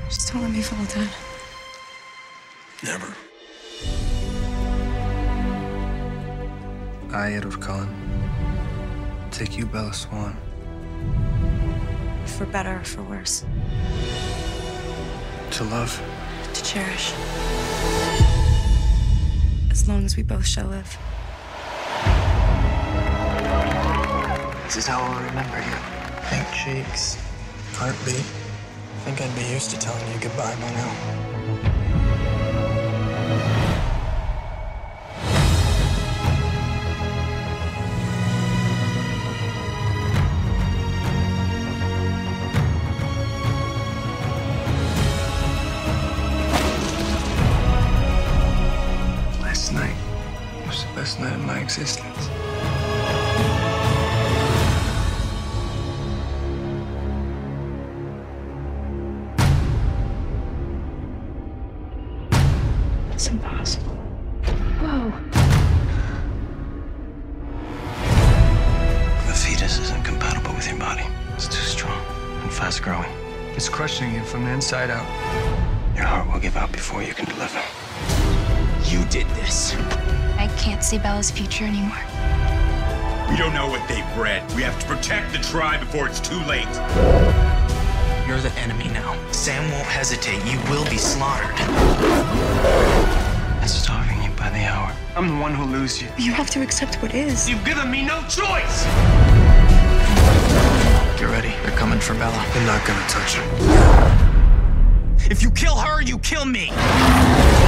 Just don't let me fall, Dad. Never. I, Edward Cullen, take you, Bella Swan. For better or for worse. To love. To cherish. As long as we both shall live. This is how I'll remember you. Pink cheeks, heartbeat. I think I'd be used to telling you goodbye by now. Last night was the best night of my existence. It's impossible. Whoa. The fetus isn't compatible with your body. It's too strong and fast growing. It's crushing you from the inside out. Your heart will give out before you can deliver. You did this. I can't see Bella's future anymore. We don't know what they've bred. We have to protect the tribe before it's too late. You're the enemy now. Sam won't hesitate. You will be slaughtered. It's starving you by the hour. I'm the one who'll lose you. You have to accept what is. You've given me no choice! Get ready. They're coming for Bella. They're not gonna touch her. If you kill her, you kill me.